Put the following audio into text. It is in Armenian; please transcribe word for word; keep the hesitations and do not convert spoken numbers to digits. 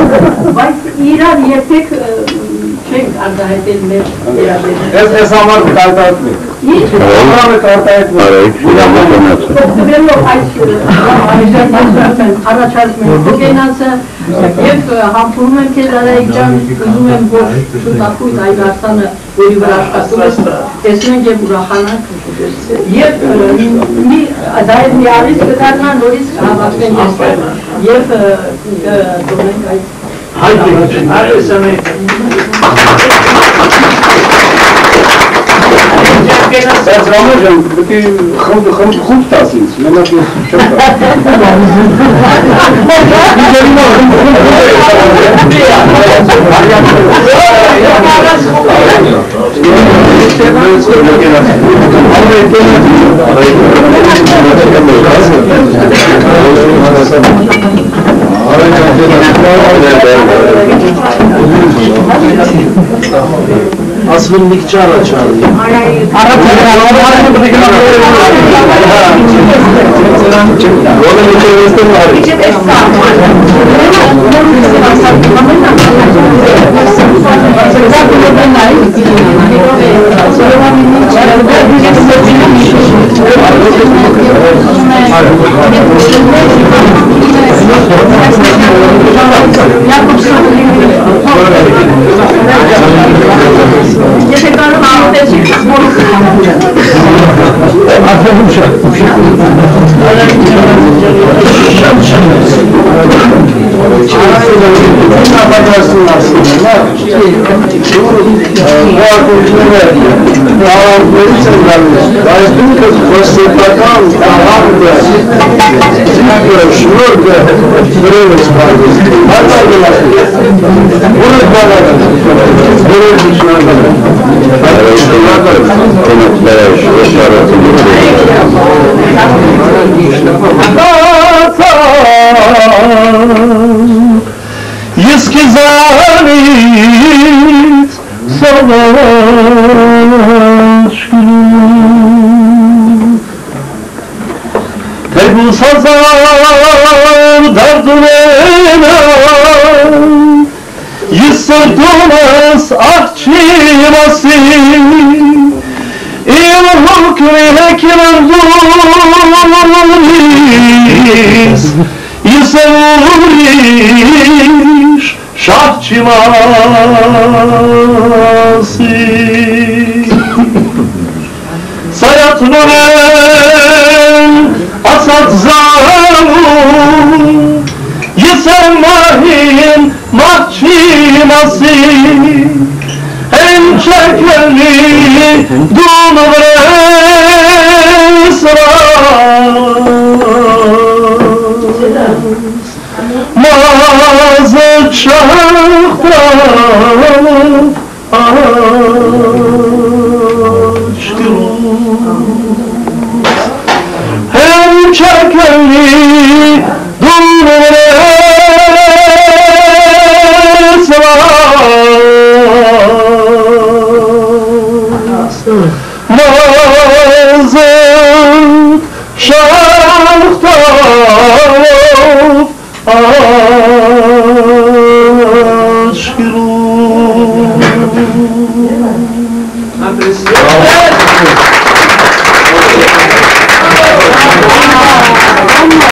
Բայց իրար երբեք չենք արտահայտել մեր իրավիճակը։ Ես ես համար կարտահայտվի։ Ինչ համար կարտահայտվի։ Դերով այս առաջարկում եմ Գենանցը եւ համբուրում եմ քեզ Արայիկ ջան, ուզում եմ որ շուտապույտ այլ Արցանը որի վրա աշխատում ես տեսնենք եւ ուրախանանք եւ մի դայր մի արից կդառնա նորից հավաքվեն եստեղ եւ դոնենք այդ Haydi, hadi sana. Sen Ramazan, peki xamd xamd xub tasınız. Mena bir çok. Asıl miktar açalım. Ara Ескі завіць собачки Та й був сазав дардулена Єсертунас ахчимаси İl hukmine kirandullis Yisevuriş şahçımasi Sayat nuren asat zavu Yisevmahin mahçimasi En çekeli dunu Mazı çakta açtı